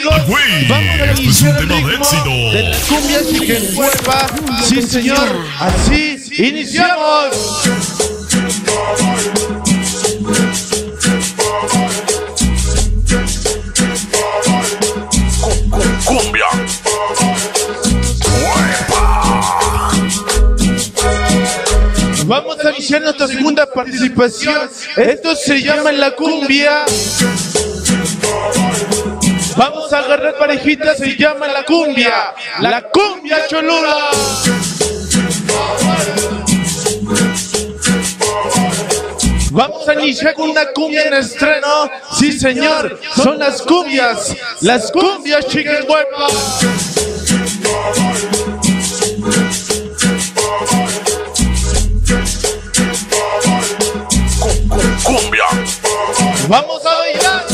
amigos, vamos a iniciar el ritmo de la cumbia chiquencuerva. Sí, señor, así iniciamos. Cumbia. Vamos a iniciar nuestra segunda participación. Esto se llama la cumbia. Vamos a agarrar parejitas, se llama la cumbia. La cumbia Cholula. Vamos a iniciar con una cumbia en estreno. Sí, señor, son las cumbias chiquencuerva. Cumbia. Vamos a bailar.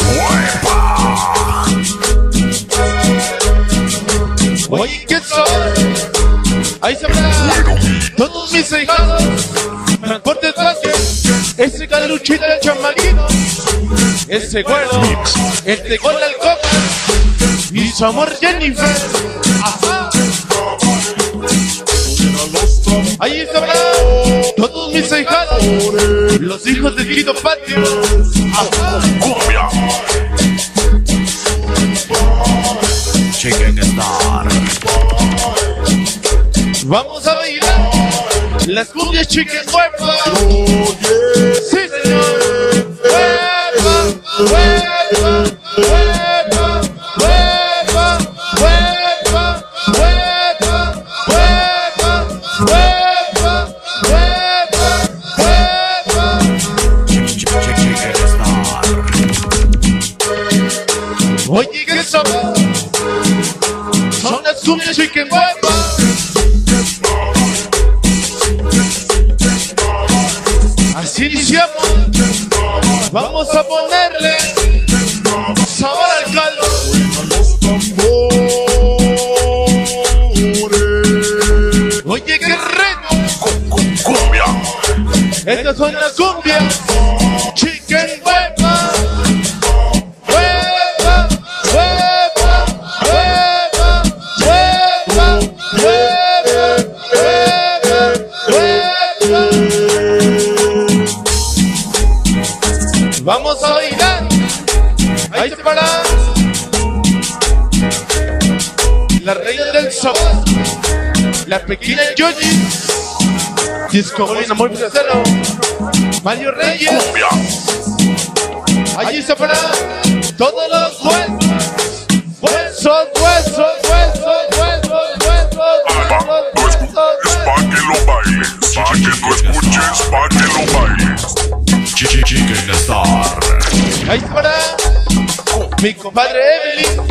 Oye, ¿qué son? Ahí se verá. Todos mis hijados, transportes fáciles. Ese caluchito del chamaquino, ese güero, este gol al copa y su amor Jennifer. Ajá. Ahí estará todos mis hijados, los hijos de Quito Patio. Ajá. Cumbia. Chicken Star. Vamos a bailar las cumbias chiquencuerva. Sí, señor. Hueva, hueva, hueva, hueva, hueva, hueva, hueva, hueva, hueva, hueva. Chicken Star. Oye, ¿qué son? Son las cumbias chiquencuerva. Así iniciamos. Vamos a ponerle sabor al caldo. Oye, qué rico. Cumbia. Estas son las cumbias chiquencuerva. Hueva, hueva, hueva, hueva, hueva, hueva, hueva. Vamos a bailar. Ahí se para la reina del sabor, la pequeña Yoyi, Disco Bolín, amor placero, Mario Reyes. Cumbia. Allí se para todos los huesos, huesos, huesos, huesos, huesos, huesos, Es pa' que lo bailes, pa' que lo escuches, pa' que lo bailes. Chicken Star. Ahí se para mi compadre Evelyn,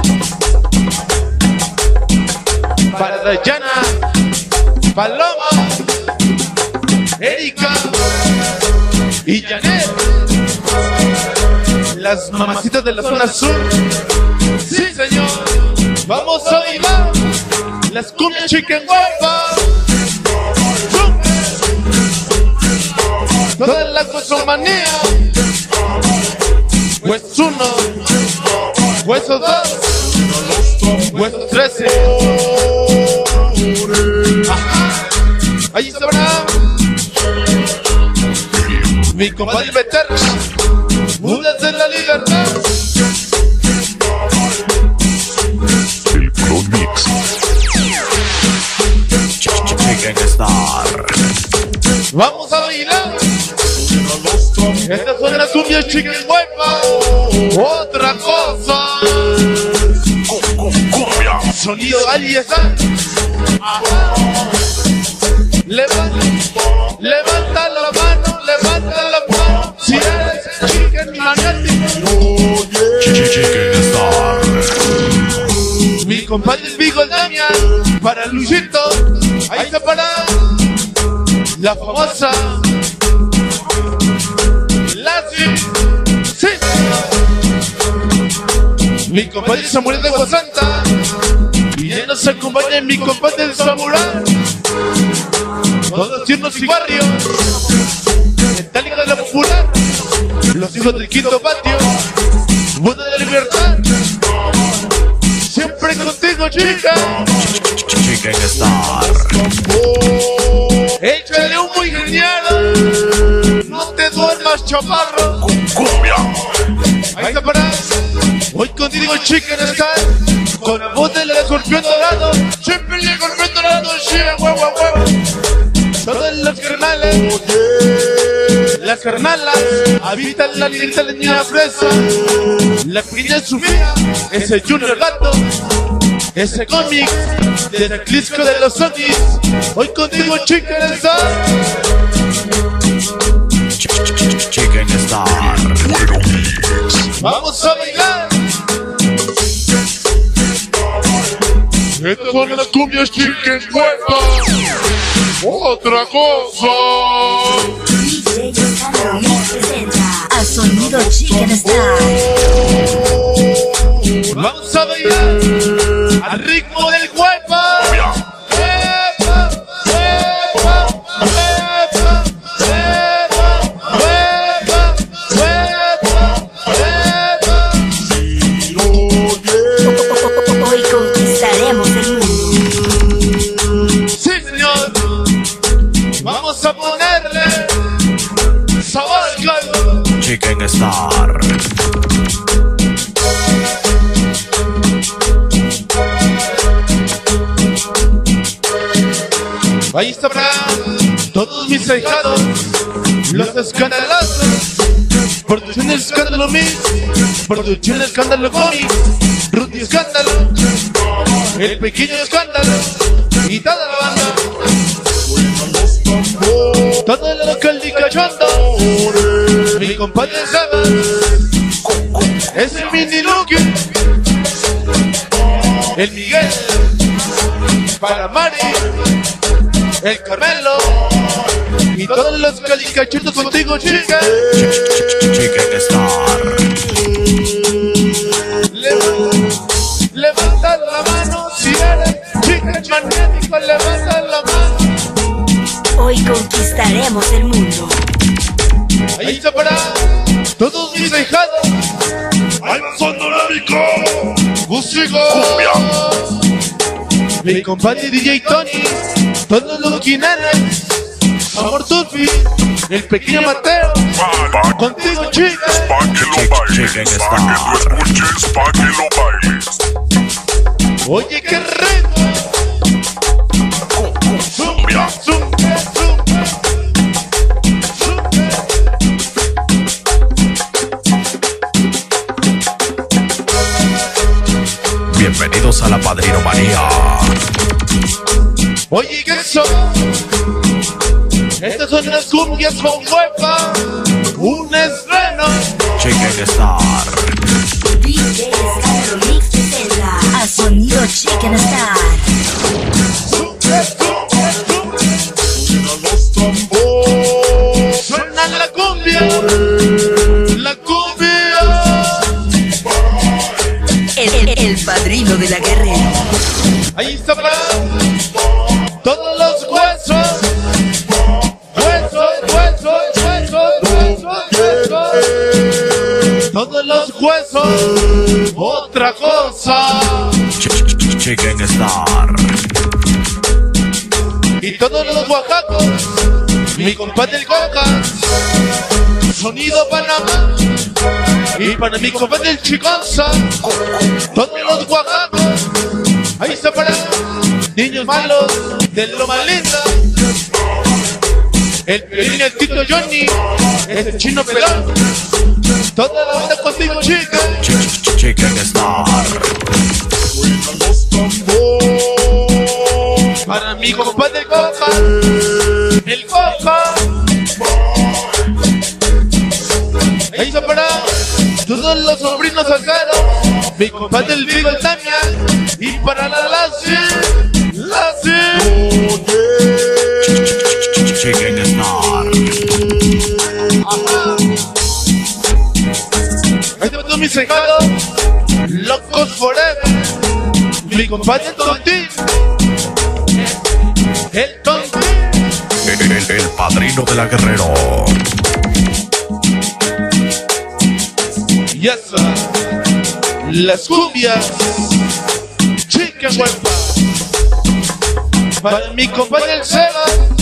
para Dayana, Paloma, Erika y Janet, las mamacitas de la zona sur. Sí, señor, vamos a bailar las cumbias chiquencuerva. Toda la cosomanía. Huesos 1, huesos 2, huesos 13. Ajá. Allí sabrá mi compadre Beter, Mudas de la Libertad. El Pro Mix. Chicken Star. Vamos a bailar. Estas son las cumbias chiquencuerva. Otra cosa. Cumbia. Sonido aliasán. Levanta la mano, levanta la mano. Si eres chicken magnético. Chicken Star. Mi compadre el Vigo, el Damian, para Luisito. Ahí se para la famosa Lassie. Sí. Mi compadre Samuel de Guasanta. Y ya nos acompaña mi compadre de Samurai. Todos tiernos y barrios. Metálica de la Popular. Los hijos del Quinto Patio. Buda de la Libertad. contigo, chica. Chicken Star. Échale un muy genial. No te duermas, chaparro. Cumbia. Ahí está para. Hoy contigo, Chicken Star. Con la voz del escorpión dorado. Siempre el escorpión dorado. Chica, huevo, huevo. Todas las carnales. Las carnalas habitan la linda niña fresa. La pequeña Sofía, ese Junior Gato, ese cómic de la Clisco de los Zombies. Hoy contigo, Chicken Star. Chicken Star. Vamos a bailar. Estas son las cumbias Chicken Cueca. Otra cosa. A sonido Chicken Star. Vamos a bailar al ritmo del huepa. Huepa, huepa, huepa, huepa, huepa, huepa. Hoy conquistaremos el mundo. Sí, señor. Vamos a ponerle sabor al caldo. Chicken Star. Ahí estarán todos mis ahijados, los escandalosos. Producción Escándalo Mix, Producción Escándalo Comics, Rudy Escándalo, El Pequeño Escándalo y toda la banda. Todo el local de cachondo, mi compadre Saba, es el Mini Luke, el Miguel, para Mari, el Carmelo y todos los calicachetos contigo, chica. Chicken Star. Levanta la mano si eres chica magnético, levanta la mano. Hoy conquistaremos el mundo. Ahí está para todos mis ahijados. ¡Ahí va Sonorámico! Músico, mi compadre DJ Tony, todos los quinenes, Amor Tufi, el pequeño Mateo, contigo, chica. Pa' que lo bailes, pa' que lo escuches, pa' que lo bailes. Oye, qué rico. Cumbia. Zumba, zumba, zumba. Bienvenidos a la Padrino Manía. Oye, ¿qué son? Estas son las cumbias con huepa. Un estreno. Chicken Star. DJ Escándalo Mix presenta a sonido Chicken Star. Suena la cumbia. La cumbia. El padrino de la guerrera. Ahí está para todos los huesos. Huesos, huesos, huesos, huesos, huesos. Todos los huesos. Otra cosa. Chicken Star. Y todos los oaxacos. Mi compadre el Cocas. Sonido Panamá. Y para mi compadre el Chiconza. Todos los oaxacos. Ahí está para niños malos de Loma Linda. El Pelín, el Tito Johnny, el Chino Pelón. Toda la banda contigo, chica. Chicken Star. Para mi compadre Coca, el Coca. Ahí está para todos los sobrinos sacados. Mi compadre el Vigo, el Damián. Y para la Lassie, Chicken Star. Ajá. Ahí te todos mis regalos. Locos Forever. Mi compadre el Tontín. El Tontín. El padrino de la Guerrero. Y eso. Las cumbias. Chicken. Chicken Huerta. Para mi compañero el Seba,